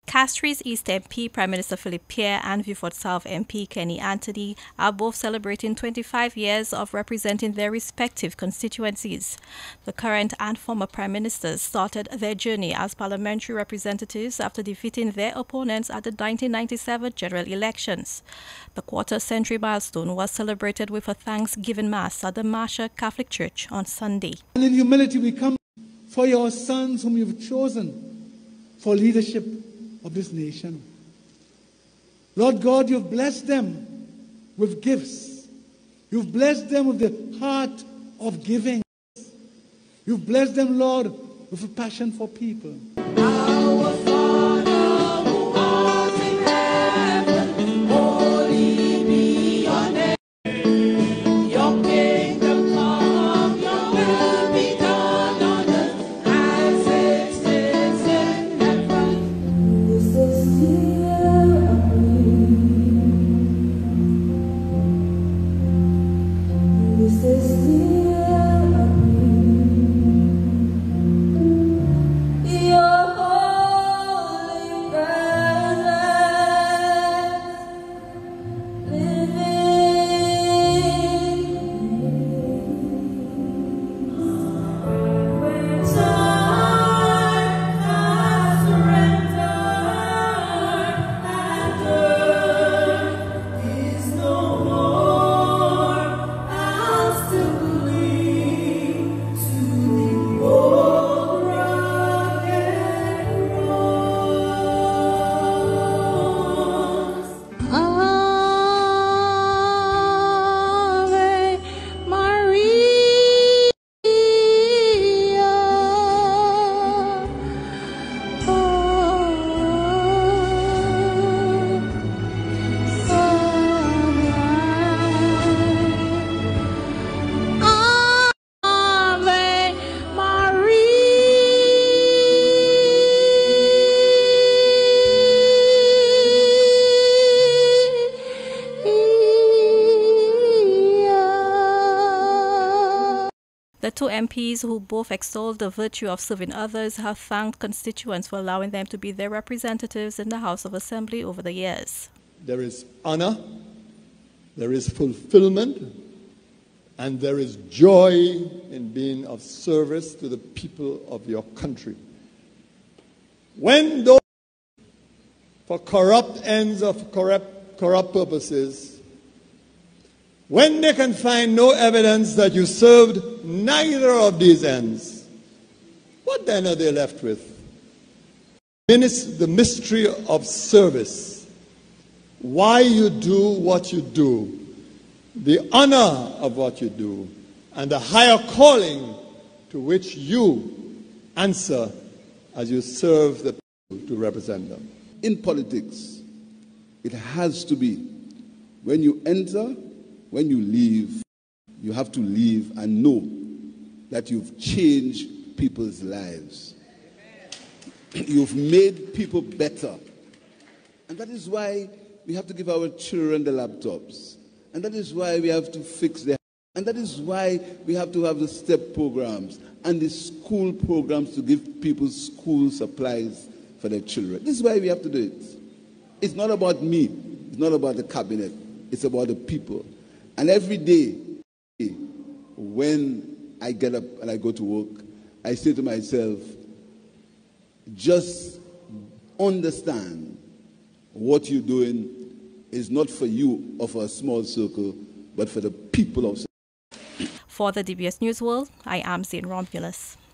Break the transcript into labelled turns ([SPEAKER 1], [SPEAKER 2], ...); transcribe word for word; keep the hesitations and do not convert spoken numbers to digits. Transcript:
[SPEAKER 1] Castries East M P Prime Minister Philip Pierre and Vieux-Fort South M P Kenny Anthony are both celebrating twenty-five years of representing their respective constituencies. The current and former Prime Ministers started their journey as parliamentary representatives after defeating their opponents at the nineteen ninety-seven general elections. The quarter-century milestone was celebrated with a Thanksgiving Mass at the Marchand Catholic Church on Sunday.
[SPEAKER 2] And in humility we come for your sons whom you've chosen for leadership of this nation. Lord God, you've blessed them with gifts. You've blessed them with the heart of giving. You've blessed them, Lord, with a passion for people. Our Father who art in heaven, holy be your name. Your kingdom come, your will be done on earth as it is in heaven. This is here of me. This is here of me. Your holy presence living when time has rendered and earth is no more, I'll still cling to the old rugged cross. Ave Maria. Ave Maria.
[SPEAKER 1] The two M Ps, who both extolled the virtue of serving others, have thanked constituents for allowing them to be their representatives in the House of Assembly over the years.
[SPEAKER 3] There is honor, there is fulfillment, and there is joy in being of service to the people of your country. When those for corrupt ends of corrupt, corrupt purposes, when they can find no evidence that you served neither of these ends, what then are they left with? The mystery of service, why you do what you do, the honor of what you do, and the higher calling to which you answer as you serve the people to represent them.
[SPEAKER 4] In politics, it has to be when you enter, when you leave, you have to leave and know that you've changed people's lives. You've made people better. And that is why we have to give our children the laptops. And that is why we have to fix their... And that is why we have to have the STEP programs and the school programs to give people school supplies for their children. This is why we have to do it. It's not about me. It's not about the cabinet. It's about the people. And every day, when I get up and I go to work, I say to myself, just understand what you're doing is not for you or for a small circle, but for the people of...
[SPEAKER 1] For the D B S News World, I am Zane Romulus.